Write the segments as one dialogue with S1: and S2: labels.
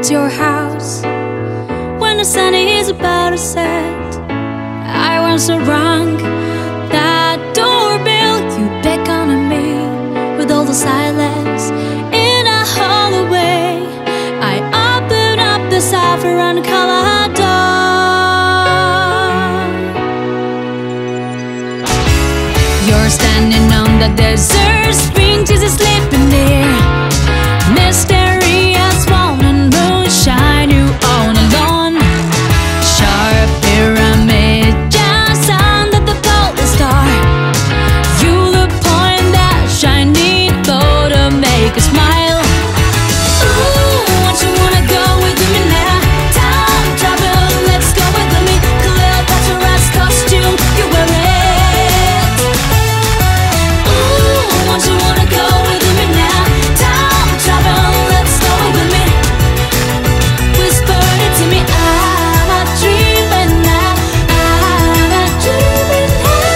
S1: towards your house when the sun is about to set. I was so wrong. That doorbell, you beckon on me with all the silence in a hallway. I open up the saffron colored door. You're standing on the desert, spring Jesus sleeping near. Mysterious morning moonshine, you all alone. Sharp pyramid just under the golden star. You the point that shining bow to make a smile. Ooh, won't you wanna go with me now? Time travel, let's go with me. Cleopatra's costume, you wear it. Ooh, won't you wanna go with me now? Time travel, let's go with me. Whisper it to me, I'm a dreaming now. I'm a dreaming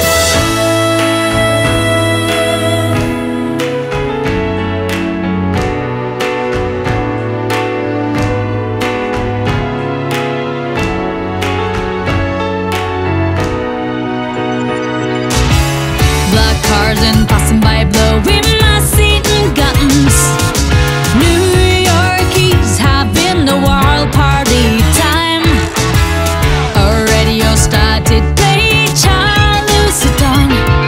S1: Black cars and passing by, blowing my seat and guns. New Yorkies having a wild party time. A radio started playing Charles Sutton.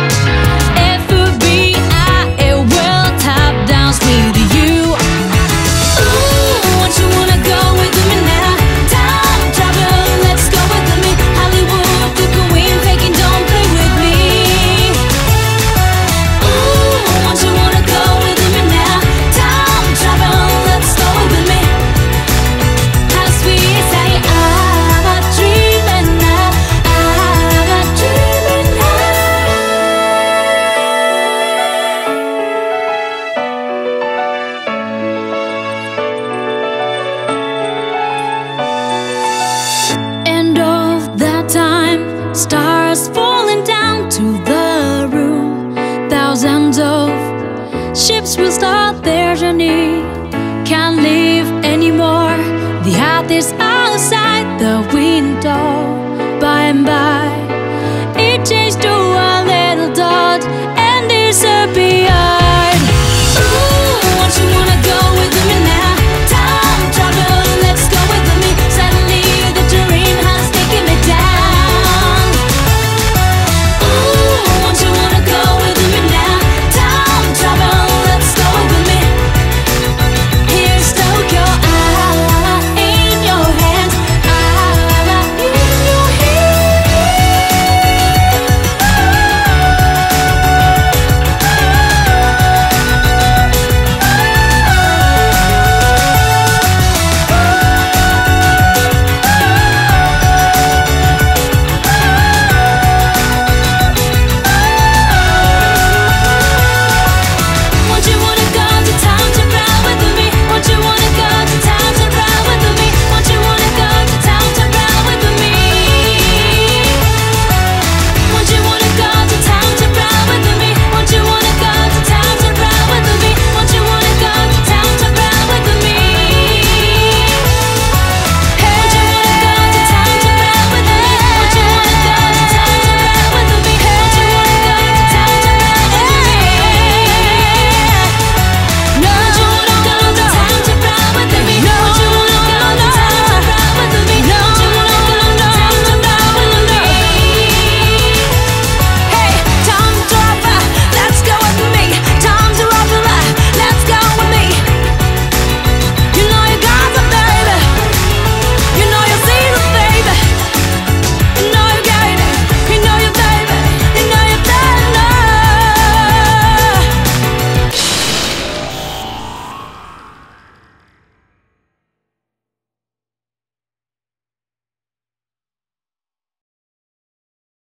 S1: FBI, it will tap dance with you. Ooh, won't you wanna go with me now? Time travel, let's go with me. Hollywood, the queen, faking, don't play with me. Ooh, won't you wanna go with me now? Time travel, let's go with me. As we say, I'm a dreaming now. I'm a dreaming now. End of that time, stars falling down to the room. Thousands of ships will start their journey. Can't leave anymore. The earth is outside the window. By and by, it changed to a little dot and disappeared.